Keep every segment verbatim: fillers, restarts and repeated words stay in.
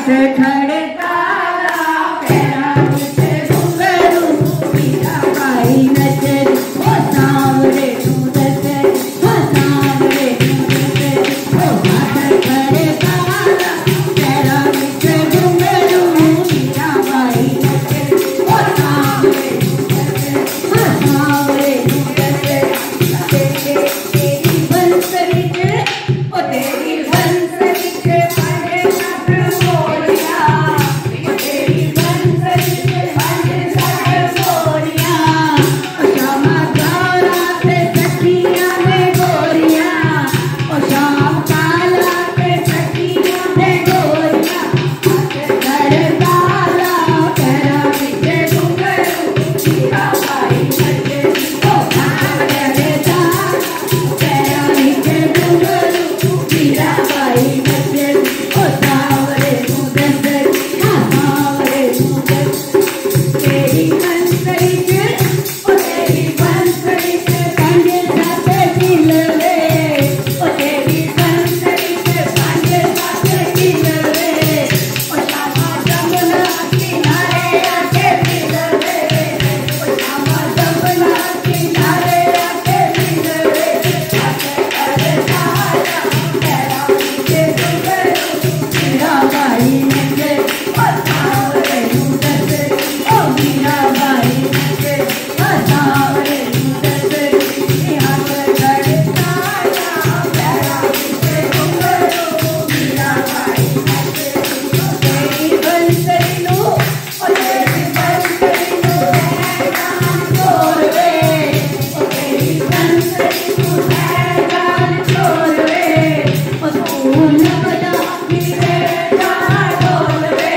हाथ खड़े तारा पैरा विच घुंघरू मीराबाई नचे ओ सांवरे तू दसे ओ सांवरे तू दसे ओ हाथ खड़े तारा पैरा विच घुंघरू मीराबाई नचे ओ सांवरे तू दसे ओ सांवरे तू दसे तेरी बंसरी के ओ तेरी बंसरी के पंजे साथ बोलिया ओ तेरी बंसरी के पंजे साथ बोलिया ओ श्यामा गौरा पे सखिया में गोरिया ओ श्याम काला पे सखिया में गोरिया हाथ खड़े तारा पैरा विच घुंघरू मीराबाई नचे ओ सांवरे तारा पैरा विच घुंघरू मीराबाई नचे ओ सांवरे तू दसे हाँ सांवरे तू दसे तेरी बंसरी के ओ तेरी बंसरी के पंजे साथ खिलवे ओ तेरी बंसरी के पंजे साथ खिलवे ओ श्यामा जमुना किनारे आके मिलवे ओ श्यामा जमुना किनारे आके मिलवे हाथ खड़े तारा पैरा विच घुंघरू मीराबाई नचे ओ सांवरे तू दसे ओ मीराबाई नचे ओ सांवरे तू दसे हाथ खड़े तारा पैरा विच घुंघरू मीराबाई नचे तेरी बंसरी नू ओ तेरी बंसरी नू है जान छोड़वे ओ तेरी बंसरी नू है जान छोड़वे ओ तू लपदा फिरे रामा डोलवे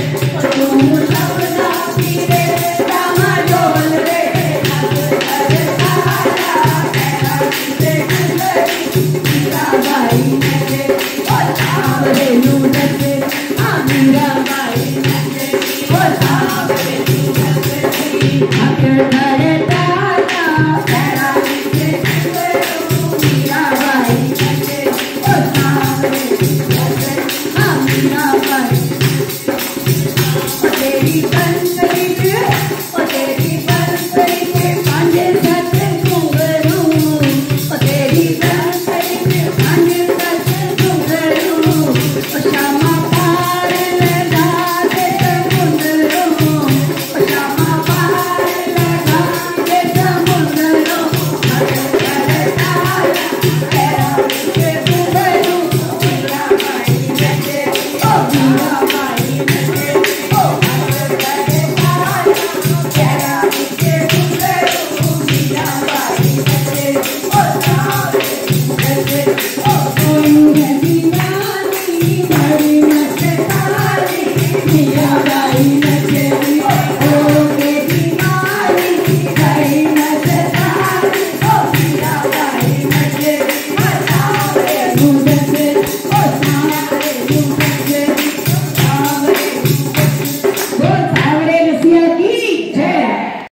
ओ तू लपदा फिरे रामा डोलवे हाथ खड़े तारा पैरा विच घुंघरू मीराबाई नचे ओ सांवरे तू दसे हाँ मीराबाई नचे ओ सांवरे तू दसे हाथ खड़े तारा पैरा विच घुंघरू मीराबाई नचे ओ सांवरे तू दसे हाँ मीराबाई ओ तेरी बंसरी के ओ तेरी बंसरी के पंजे साथ घुंघरू ओ तेरी बंसरी के पंजे साथ घुंघरू ओ श्यामा पार लगा दे समुंदरू ओ श्यामा पार लगा दे समुंदरू हाथ खड़े तारा पैरा विच घुंघरू मीराबाई नचे ओ मीराबाई नचे ओ हाथ खड़े तारा पैरा विच घुंघरू मीराबाई नचे ओ सांवरे तू दसे ओ गोविंद दीवानी बड़ी नचे तारी मीराबाई